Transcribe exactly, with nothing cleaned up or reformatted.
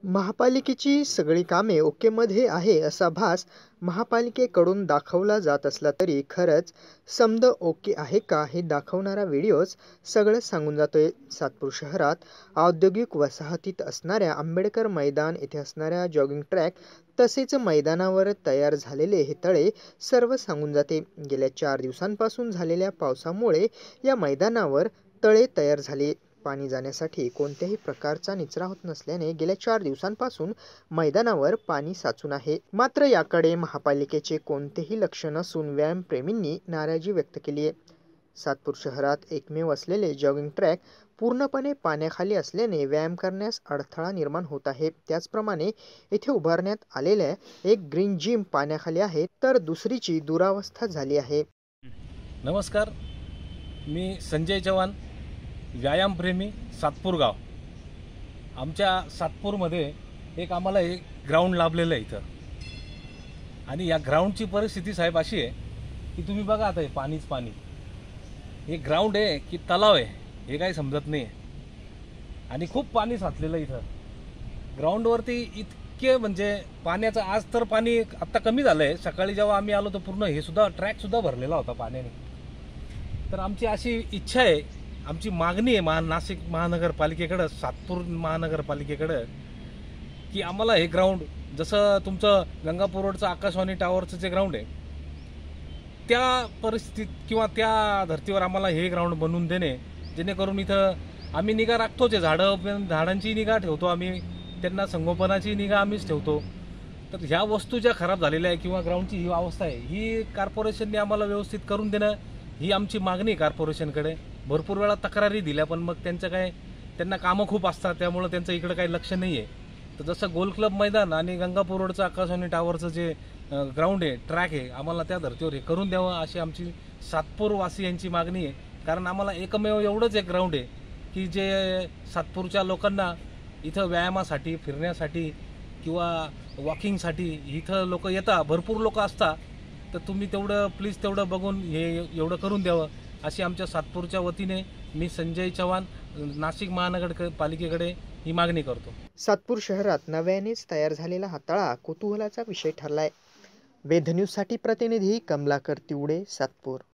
महापालिकेची सगळी कामे ओकेमध्ये आहे असा भास महापालिकेकडून दाखवला जात असला तरी खरंच समद ओके आहे का हे दाखवणारा व्हिडिओच सगळंच सांगून जातोय। सातपूर शहरात औद्योगिक वसाहतीत असणाऱ्या आंबेडकर मैदान येथे असणाऱ्या जॉगिंग ट्रॅक तसेच मैदानावर तयार झालेले हे तळे सर्व सांगून जाते। गेल्या चार दिवसांपासून झालेल्या पावसामुळे या मैदानावर तळे तयार झाले। पाणी जाण्यासाठी कोणत्याही प्रकारचा निचरा होत नसल्याने गेल्या चार दिवसांपासून मैदानावर पाणी साचून आहे। मात्र याकडे महापालिकेचे कोणतेही लक्ष नसून व्यायामप्रेमींनी नाराजी व्यक्त केली आहे। सातपूर शहरात एकमेव असलेले जॉगिंग ट्रॅक पूर्णपणे पाण्याखाली असल्याने व्यायाम करण्यास अडथळा निर्माण होत आहे। त्याचप्रमाणे येथे उभारण्यात आलेल्या एक ग्रीन जिम पाण्याखाली आहे तर दुसरीची दुरावस्था झाली आहे। नमस्कार, मी संजय चव्हाण, व्यायामप्रेमी, सातपूर गाव। आमच्या सातपूरमध्ये एक आम्हाला एक ग्राउंड लाभलेलं आहे इथं आणि या ग्राउंडची परिस्थिती साहेब अशी आहे की तुम्ही बघा आता हे पाणीच पाणी, हे ग्राउंड आहे की तलाव आहे हे काही समजत नाही आणि खूप पाणी साचलेलं इथं ग्राउंडवरती। इतके म्हणजे पाण्याचं आज तर पाणी आत्ता कमी झालं आहे, सकाळी जेव्हा आम्ही आलो तर पूर्ण हे सुद्धा ट्रॅकसुद्धा भरलेला होता पाण्याने। तर आमची अशी इच्छा आहे, आमची मागणी आहे महा नाशिक महानगरपालिकेकडं, सातपूर महानगरपालिकेकडं की आम्हाला हे ग्राउंड जसं तुमचं गंगापूर रोडचं आकाशवाणी टावरचं जे ग्राउंड आहे त्या परिस्थितीत किंवा त्या धर्तीवर आम्हाला हे ग्राउंड बनवून देणे, जेणेकरून इथं आम्ही निगा राखतोच आहे, झाडं झाडांची निगा ठेवतो आम्ही, त्यांना संगोपनाची निगा आम्हीच ठेवतो। तर ह्या वस्तू ज्या खराब झालेल्या आहे किंवा ग्राउंडची ही अवस्था आहे ही कॉर्पोरेशनने आम्हाला व्यवस्थित करून देणं ही आमची मागणी आहे कॉर्पोरेशनकडे। भरपूर वेळा तक्रारी दिल्या पण मग त्यांचं काय, त्यांना कामं खूप असतात त्यामुळे त्यांचं इकडे काही लक्ष नाही आहे। तर जसं गोल क्लब मैदान आणि गंगापूर रोडचं आकाशवाणी टावरचं जे ग्राउंड आहे, ट्रॅक आहे, आम्हाला त्या धर्तीवर हे करून द्यावं अशी आमची सातपूर वासियांची मागणी आहे। कारण आम्हाला एकमेव एवढंच एक ग्राउंड आहे की जे सातपूरच्या लोकांना इथं व्यायामासाठी, फिरण्यासाठी किंवा वॉकिंगसाठी इथं लोक येतात, भरपूर लोक असतात। तर तुम्ही तेवढं प्लीज तेवढं बघून हे एवढं करून द्यावं अशी आमच्या सातपूरच्या वतीने मी संजय चव्हाण नाशिक महानगरपालिकेकडे ही मागणी करतो। सातपूर शहरात नव्यानेच तयार झालेला हा तळा कुतूहलाचा विषय ठरलाय। वेध न्यूजसाठी प्रतिनिधी कमलाकर तिवडे, सातपूर।